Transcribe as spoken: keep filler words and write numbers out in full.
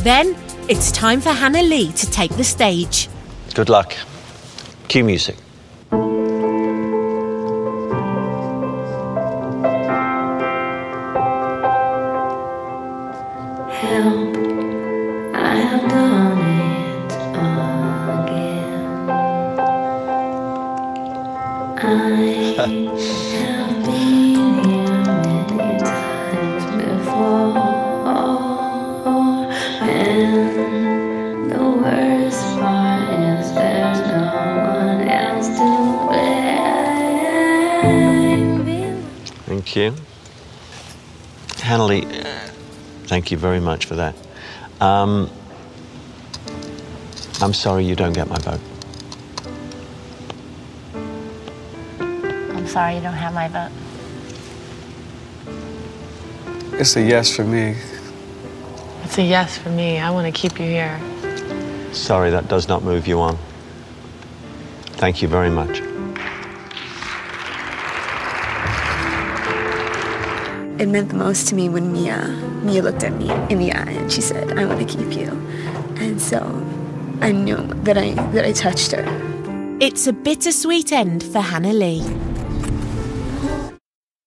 Then it's time for Hannah Lee to take the stage. Good luck. Cue music. Help, I have done it again. I have been here many times before, and the worst part is there's no one else to blame. Thank you. Hannah Lee, thank you very much for that. Um, I'm sorry you don't get my vote. I'm sorry you don't have my vote. It's a yes for me. It's a yes for me. I want to keep you here. Sorry, that does not move you on. Thank you very much. It meant the most to me when Mia, Mia looked at me in the eye and she said, I want to keep you. And so I knew that I, that I touched her. It's a bittersweet end for Hannah Lee.